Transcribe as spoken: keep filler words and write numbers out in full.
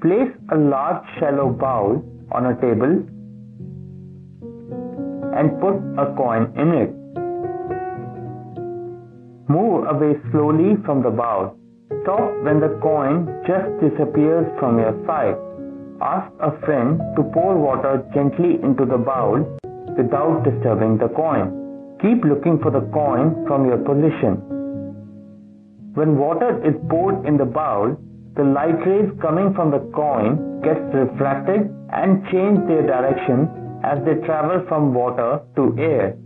Place a large shallow bowl on a table and put a coin in it. Move away slowly from the bowl. Stop when the coin just disappears from your sight. Ask a friend to pour water gently into the bowl without disturbing the coin. Keep looking for the coin from your position. When water is poured in the bowl, the light rays coming from the coin get refracted and change their direction as they travel from water to air.